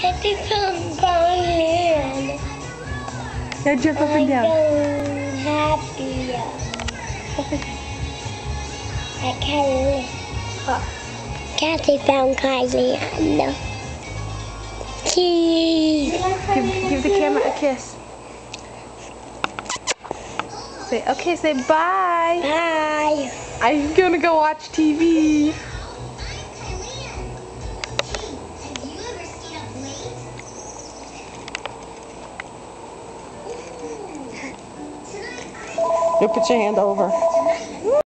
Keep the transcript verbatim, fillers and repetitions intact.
Kathy found Bonnie. Now jump up and down. I'm happy. I can't. Oh. Kathy found Kylie. No. Cheese. Give, give the camera a kiss. Say, okay, say bye. Bye. I'm gonna go watch T V. You put your hand over.